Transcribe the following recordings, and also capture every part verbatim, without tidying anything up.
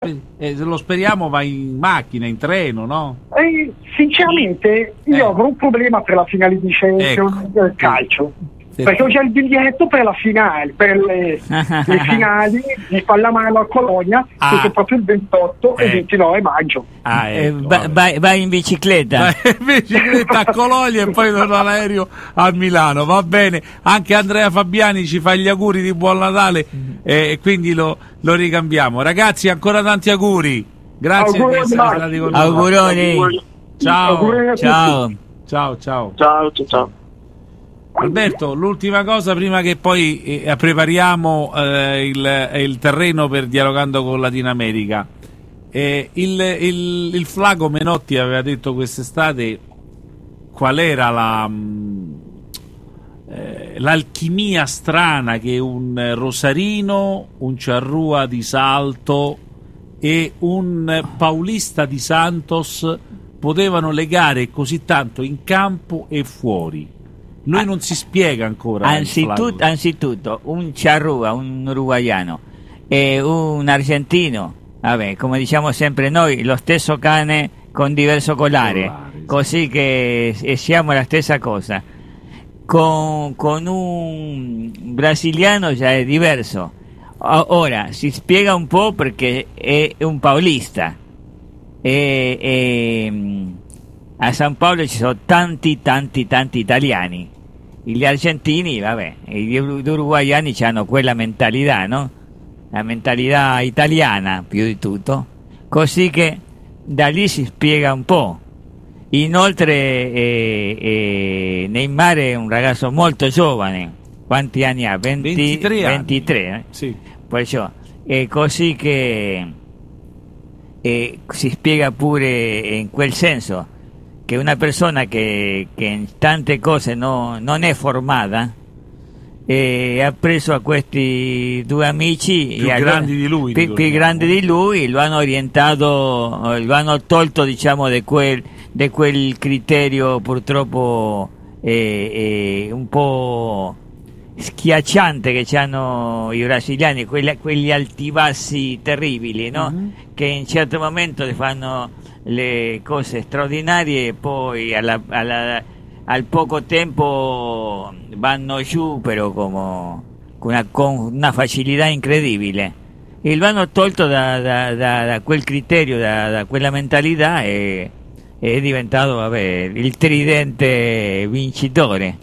eh, se lo speriamo va in macchina, in treno, no? E, sinceramente io Eh. avrò un problema per la finale di Champions Ecco. del calcio. Sì. Perché ho già il biglietto per la finale, per le, le finali di pallamano a Cologna, Ah. che sono proprio il ventotto e Eh. ventinove maggio. Ah, Eh, ecco, va- vabbè. vai, vai in bicicletta. Vai in bicicletta a Cologna e poi torna all'aereo a Milano, va bene. Anche Andrea Fabiani ci fa gli auguri di buon Natale eh, e quindi lo, lo ricambiamo. Ragazzi, ancora tanti auguri. Grazie Auguroni, di essere Marco. stati con noi. Auguroni. Ciao. Auguroni a tutti. Ciao. Ciao, ciao. Ciao, ciao, ciao. Alberto, l'ultima cosa prima che poi eh, prepariamo eh, il, il terreno per Dialogando con Latina America. Eh, il, il, il Flaco Menotti aveva detto quest'estate qual era la, mh, eh, l'alchimia strana che un rosarino, un Ciarrua di Salto e un paulista di Santos potevano legare così tanto in campo e fuori. Lui non si spiega ancora. il Anzitutto, Flaco. anzitutto un Charrúa, un uruguaiano e un argentino, vabbè, come diciamo sempre noi, lo stesso cane con diverso colare, Colare, sì. così che eh, siamo la stessa cosa. Con, con un brasiliano già è diverso. O- Ora si spiega un po' perché è un paulista e, e, mm, a San Paolo ci sono tanti tanti tanti italiani. Gli argentini, vabbè, gli ur- uruguaiani hanno quella mentalità, no? La mentalità italiana più di tutto, così che da lì si spiega un po'. Inoltre eh, eh, Neymar è un ragazzo molto giovane, quanti anni ha? venti, ventitré anni. ventitré, eh? Sì. Perciò è così che eh, si spiega pure in quel senso che una persona che, che in tante cose no, non è formata eh, ha preso a questi due amici Più e grandi di lui, più, dico. più grandi di lui, lo hanno orientato, lo hanno tolto diciamo di quel, di quel criterio purtroppo eh, eh, un po' schiacciante che hanno i brasiliani, quelli, quegli altivassi terribili, no? Mhm. Che in certo momento ti fanno le cose straordinarie e poi alla- alla- al poco tempo vanno giù però come, con, una, con una facilità incredibile e lo hanno tolto da, da- da- da quel criterio, da, da quella mentalità e è diventato vabbè, il tridente vincitore.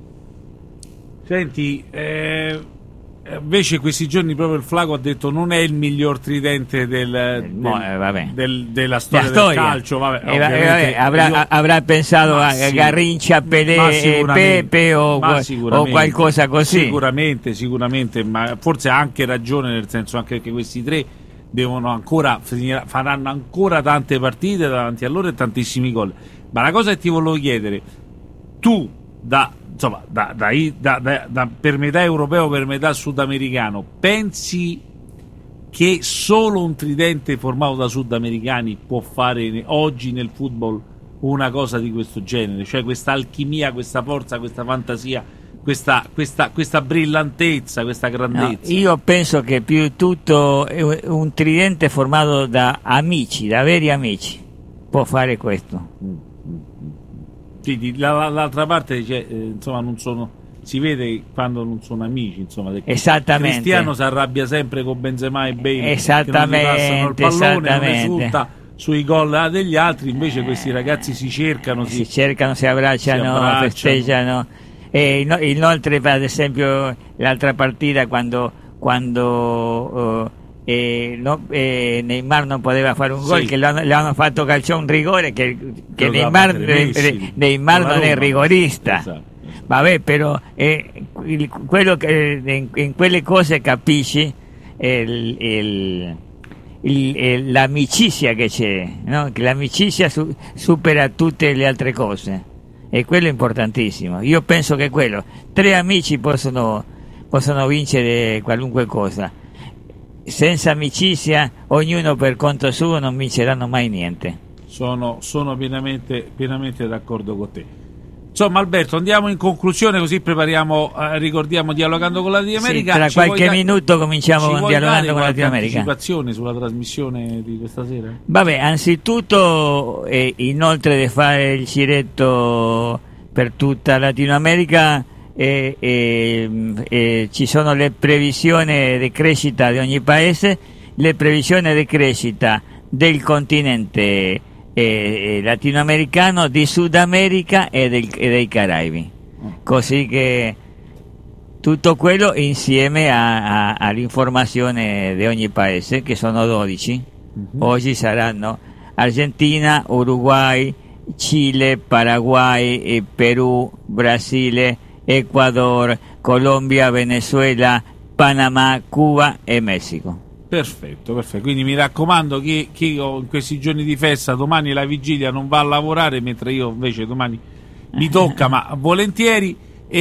Senti, eh, invece questi giorni proprio il Flaco ha detto non è il miglior tridente del, del- mo- eh, vabbè. del- della storia, La storia. del calcio. Vabbè, Eh, va- ovviamente vabbè, avrà, io- avrà pensato Ma a sì, Garrincha, ma Pelé, e sicuramente, Pepe o, ma qual- o sicuramente, qualcosa così. Sicuramente, sicuramente, ma forse ha anche ragione, nel senso anche che questi tre devono ancora finire- faranno ancora tante partite davanti a loro e tantissimi gol. Ma la cosa che ti volevo chiedere, tu da insomma da, da, da, da- da- per metà europeo, per metà sudamericano, pensi che solo un tridente formato da sudamericani può fare ne- oggi nel football una cosa di questo genere, cioè questa alchimia, questa forza, questa fantasia, questa, questa, questa brillantezza, questa No, grandezza? io penso che più di tutto è un tridente formato da amici, da veri amici, può fare questo. Quindi la- la- l'altra parte dice, eh, insomma, non sono, si vede quando non sono amici, insomma, perché Esattamente. Cristiano si arrabbia sempre con Benzema e Bale, Esattamente, che non gli passano il pallone, non esattamente. esulta sui gol degli altri, invece questi ragazzi si cercano, si, Si cercano, si abbracciano, si abbracciano. festeggiano. E ino- inoltre, per esempio, l'altra partita quando, quando eh, eh, no- eh, Neymar non poteva fare un Sì. gol, che lo hanno, lo hanno fatto calciare un rigore, che, che lo doveva Neymar, battere eh, Messi, eh, Neymar con la non è Roma. rigorista. Esatto. Vabbè, però eh, il- quello che, in, in quelle cose capisci il- il- il- il- l'amicizia che c'è, no? Che l'amicizia su- supera tutte le altre cose e quello è importantissimo. Io penso che quello, tre amici possono, possono vincere qualunque cosa, senza amicizia ognuno per conto suo non vinceranno mai niente. Sono, sono pienamente, pienamente d'accordo con te. Insomma, Alberto, andiamo in conclusione, così prepariamo, eh, ricordiamo Dialogando con la Latino America. Sì, tra ci qualche da- minuto cominciamo ci con vuoi Dialogando dare con la Latino qualche America. anticipazione sulla trasmissione di questa sera? Vabbè, anzitutto, eh, inoltre di fare il giretto per tutta Latino America, eh, eh, eh, ci sono le previsioni di crescita di ogni paese, le previsioni di crescita del continente eh, latinoamericano, di Sud America e, del, e dei Caraibi, così che tutto quello insieme a, a, all'informazione di ogni paese, che sono dodici. Uh-huh. Oggi saranno Argentina, Uruguay, Cile, Paraguay, eh, Perù, Brasile, Ecuador, Colombia, Venezuela, Panama, Cuba e Messico. Perfetto, perfetto. Quindi mi raccomando, chi, chi in questi giorni di festa, domani la vigilia, non va a lavorare, mentre io invece domani mi tocca, ma volentieri,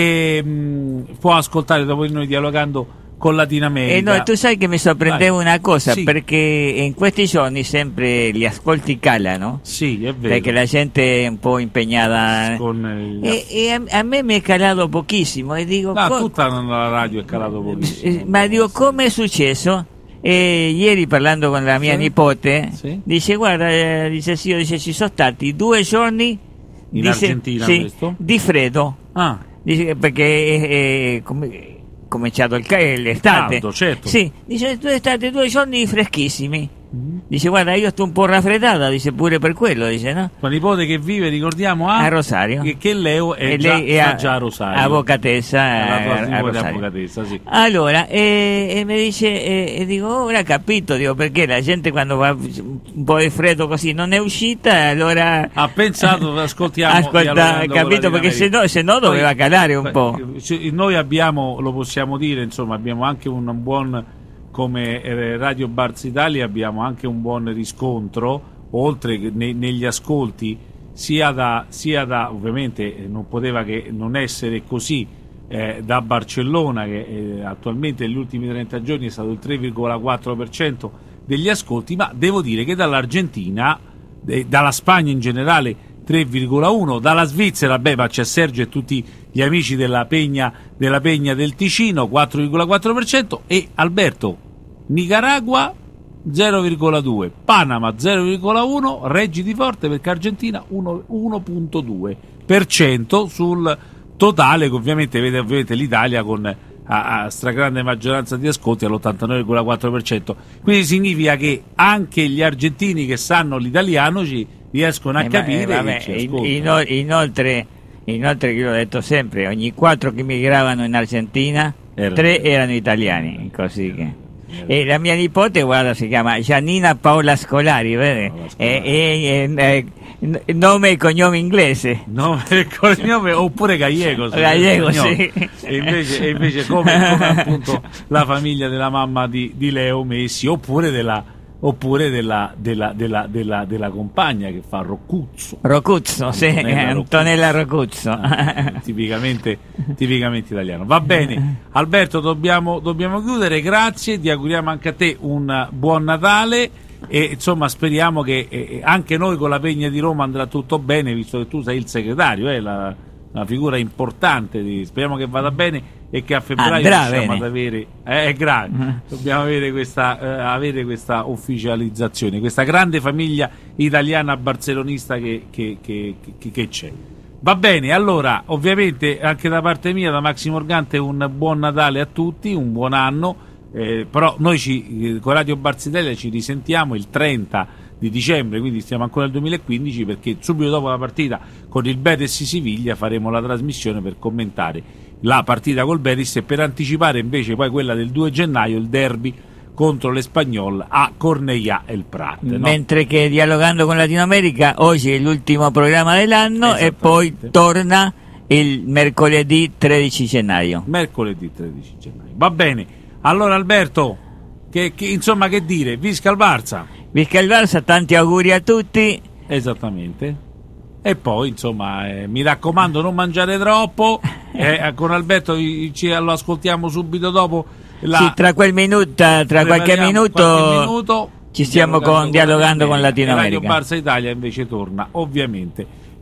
e mh, può ascoltare dopo di noi Dialogando con Latino America. E no, tu sai che mi sorprendevo Vai. una cosa, Sì. perché in questi giorni sempre gli ascolti calano, Sì, è vero. perché la gente è un po' impegnata, Con il... e, e a, a me mi è calato pochissimo e dico, No, co- tutta la radio è calato pochissimo. eh, ma dico, come è successo? E ieri parlando con la mia Sì. nipote, Sì. dice, guarda, eh, dice sì, io dice, ci sono stati due giorni In dice, Argentina sì, questo? di freddo, Ah, dice, perché è, è come- cominciato il ca- l'estate, caldo, certo. sì, dice, due state due giorni freschissimi, Mm. dice, guarda, io sto un po' raffreddata, dice, pure per quello, dice, no? Tua nipote che vive, ricordiamo, a, A Rosario. Che, che Leo è E già, lei è sta a- già a Rosario. avvocatessa È la tua a- a nipote Rosario. avvocatessa, sì. Allora, e, e mi dice, e, e dico, oh, ora capito, dico, perché la gente quando va un po' di freddo così non è uscita, allora... Ha pensato, ascoltiamo. Ascolta, Dialogando con capito, Latino perché se America. no, se no doveva Poi, calare un poi, po'. eh, Noi abbiamo, lo possiamo dire, insomma, abbiamo anche un buon, come eh, Radio Bars Italia, abbiamo anche un buon riscontro, oltre che ne- negli ascolti, sia da, sia da, ovviamente eh, non poteva che non essere così, eh, da Barcellona, che eh, attualmente negli ultimi trenta giorni è stato il tre virgola quattro per cento degli ascolti, ma devo dire che dall'Argentina, eh, dalla Spagna in generale, tre virgola uno, dalla Svizzera, beh, ma c'è Sergio e tutti gli amici della Pegna, della Pegna del Ticino, quattro virgola quattro per cento, e Alberto, Nicaragua zero virgola due, Panama zero virgola uno, Reggi di Forte, perché Argentina uno virgola due per cento sul totale, che ovviamente vede ovviamente l'Italia con a, a stragrande maggioranza di ascolti all'ottantanove virgola quattro per cento. Quindi significa che anche gli argentini che sanno l'italiano ci riescono a Eh, capire, ma, eh, vabbè, e ci in- ascoltano. ino- inoltre, inoltre, io l'ho detto sempre, ogni quattro che migravano in Argentina, Erano- tre erano italiani, così che... E la mia nipote, guarda, si chiama Giannina Paola Scolari, vede? Paola Scolari. E, e- e- e- nome e cognome inglese. No, il cognome, oppure Gallego, Gallego, cognome. sì. E invece, e invece come, come appunto la famiglia della mamma di, di Leo Messi, oppure della oppure della, della, della, della, della compagna che fa Roccuzzo. Rocuzzo, sì, Antonella Antonella Rocuzzo. Ah, tipicamente, tipicamente italiano. Va bene, Alberto, dobbiamo, dobbiamo chiudere, grazie, ti auguriamo anche a te un buon Natale e insomma speriamo che eh, anche noi con la Pegna di Roma andrà tutto bene, visto che tu sei il segretario, eh, la, una figura importante, di, speriamo che vada bene e che a febbraio Andrà riusciamo bene. ad avere, eh, è grave, Mm. dobbiamo avere questa, eh, avere questa ufficializzazione, questa grande famiglia italiana barcellonista che, che, che, che, che c'è. Va bene, allora ovviamente anche da parte mia, da Maximo Morgante, un buon Natale a tutti, un buon anno, eh, però noi ci, eh, con Radio Barzitella ci risentiamo il trenta di dicembre, quindi stiamo ancora nel duemilaquindici, perché subito dopo la partita con il Betis Siviglia faremo la trasmissione per commentare la partita col Betis e per anticipare invece poi quella del due gennaio, il derby contro l'Espagnol a Cornellà El Prat, no? Mentre che Dialogando con Latino America oggi è l'ultimo programma dell'anno e poi Esattamente. torna il mercoledì tredici gennaio. Mercoledì tredici gennaio. Va bene, allora Alberto, che, che, insomma che dire, visca il Barça. Visca il Barça, tanti auguri a tutti. Esattamente. E poi insomma eh, mi raccomando, non mangiare troppo, eh, con Alberto ci, ci- lo ascoltiamo subito dopo la, Sì, tra quel minuto, tra qualche prepariamo minuto, qualche minuto, ci stiamo con- dialogando con Latino e Radio America. Barça Italia invece torna ovviamente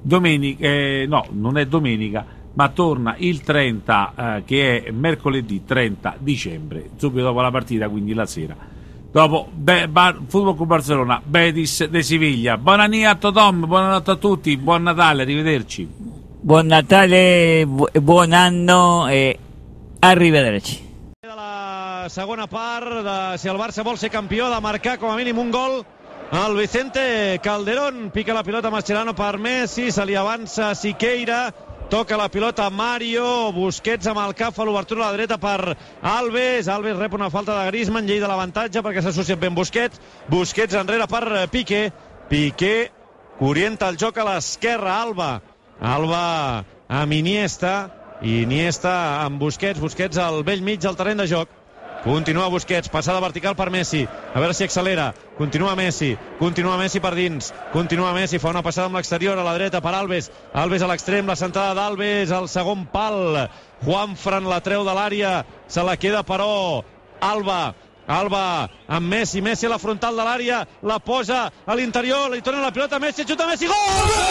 domenica, eh, no, non è domenica, ma torna il trenta, eh, che è mercoledì trenta dicembre, subito dopo la partita, quindi la sera. Dopo Be- Bar- Football Club Barcellona, Betis de Siviglia. Buon anno a Tom, buonanotte a tutti, buon Natale, arrivederci. Buon Natale, bu- buon anno e arrivederci. La segona part, de, si el Barça vol ser campió, de marcar com a mínim un gol el Vicente Calderón. Pica la pilota Mascherano per Messi, se li avança Siqueira, toca la pilota Mario, Busquets amb el cap, fa l'obertura a la dreta per Alves, Alves rep una falta de Griezmann, llei de l'avantatge perquè s'ha associat ben Busquets, Busquets enrere per Piqué, Piqué orienta el joc a l'esquerra, Alba, Alba amb Iniesta, Iniesta amb Busquets, Busquets al vell mig del terreny de joc. Continua Busquets, passada vertical per Messi, a veure si accelera, continua Messi, continua Messi per dins, continua Messi, fa una passada amb l'exterior a la dreta per Alves, Alves a l'extrem, la centrada d'Alves, al segon pal, Juanfran la treu de l'àrea, se la queda però Alba, Alba amb Messi, Messi a la frontal de l'àrea, la posa a l'interior, li torna la pilota a Messi, xuta Messi, gol!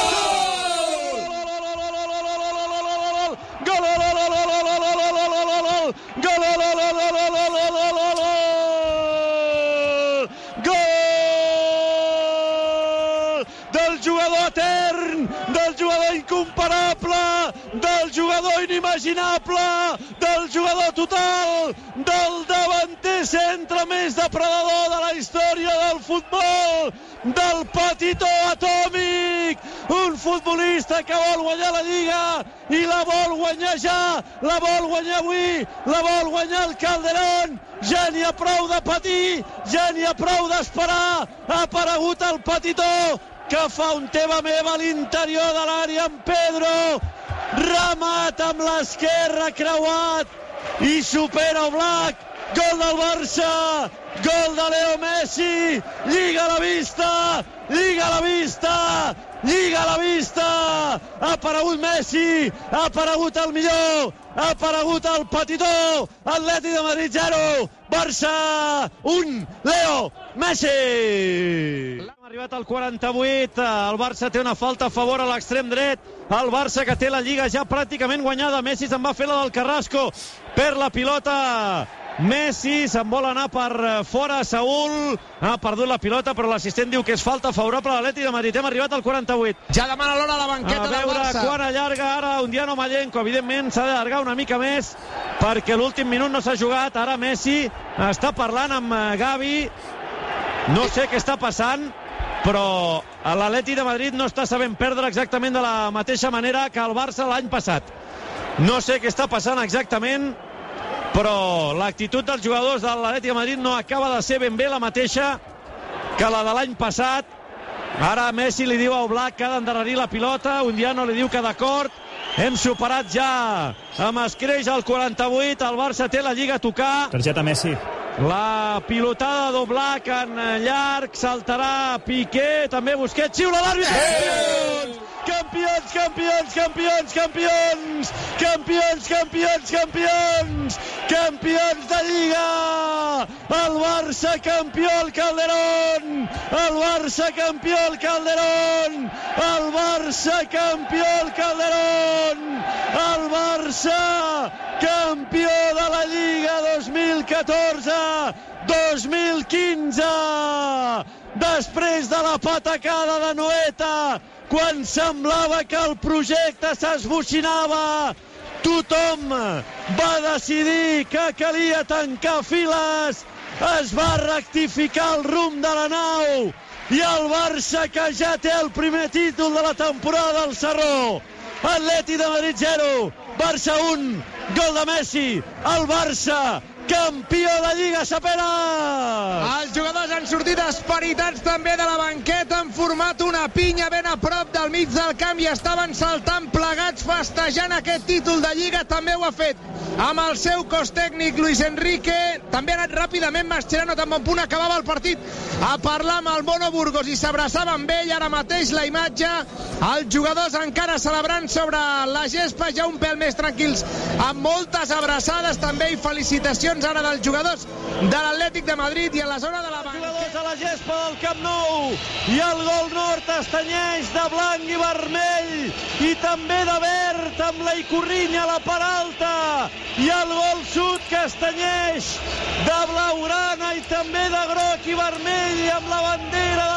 Gol! Gol! Del jugador etern, del jugador incomparable, del jugador inimaginable, del jugador total, del davanter centre més depredador de la història del futbol, del petitó atòmic, un futbolista que vol guanyar la Lliga i la vol guanyar ja, la vol guanyar avui, la vol guanyar el Calderón. Ja n'hi ha prou de patir, ja n'hi ha prou d'esperar, ha aparegut el petitó que fa un teva meva a l'interior de l'àrea amb Pedro, remat amb l'esquerra creuat i supera Oblak, gol del Barça, gol de Leo Messi, lliga a la vista, lliga a la vista, lliga a la vista, ha aparegut Messi, ha aparegut el millor, ha aparegut el petitó, Atlètic de Madrid zero, Barça un, Leo Messi. Hem arribat al quaranta-vuit, el Barça té una falta a favor a l'extrem dret, el Barça que té la Lliga ja pràcticament guanyada, Messi se'n va fer la del Carrasco, perd la pilota Messi, se'n vol anar per fora, Saúl ha perdut la pilota però l'assistent diu que és falta favorable a l'Atlètic de Madrid. Hem arribat al quaranta-vuit, ja demana l'hora a la banqueta del Barça, a veure quan allarga ara Undiano Mallenco, evidentment s'ha d'allargar una mica més perquè l'últim minut no s'ha jugat. Ara Messi està parlant amb Gavi, no sé què està passant, però l'Atlètic de Madrid no està sabent perdre exactament de la mateixa manera que el Barça l'any passat. No sé què està passant exactament, però l'actitud dels jugadors de l'Atlètic de Madrid no acaba de ser ben bé la mateixa que la de l'any passat. Ara Messi li diu a Oblak que ha d'endarrerir la pilota, Undiano li diu que d'acord, hem superat ja amb escreix al quaranta-vuit, el Barça té la Lliga a tocar. Targeta Messi. La pilotada d'Oblak en llarg, saltarà Piqué, també Busquets, xiula l'àrbitre! Campions, campions, campions, campions, campions, campions, campions, campions de Lliga! El Barça campió al Calderón! El Barça campió al Calderón! El Barça campió al Calderón! El Barça campió de la Lliga dos mil catorze dos mil quinze! Després de la patacada de Noeta, quan semblava que el projecte s'esbocinava, tothom va decidir que calia tancar files, es va rectificar el rumb de la nau i el Barça, que ja té el primer títol de la temporada al Sarró, Atlètic de Madrid zero, Barça un, gol de Messi, el Barça campió de Lliga, Sapera! Els jugadors han sortit esperitats també de la banqueta, han format una pinya ben a prop del mig del camp i estaven saltant plegats festejant aquest títol de Lliga. També ho ha fet amb el seu cos tècnic Luis Enrique, també ha anat ràpidament Mascherano, tan bon punt acabava el partit, a parlar amb el Mono Burgos i s'abraçava amb ell. Ara mateix la imatge, els jugadors encara celebrant sobre la gespa, ja un pèl més tranquils, amb moltes abraçades també i felicitacions ara dels jugadors de l'Atlètic de Madrid. I a la zona de la banqueta a la gespa del Camp Nou, i el gol nord es tenyeix de blanc i vermell i també de verd amb la icorrinya a la part alta, i el gol sud que es tenyeix de blaugrana i també de groc i vermell i amb la bandera de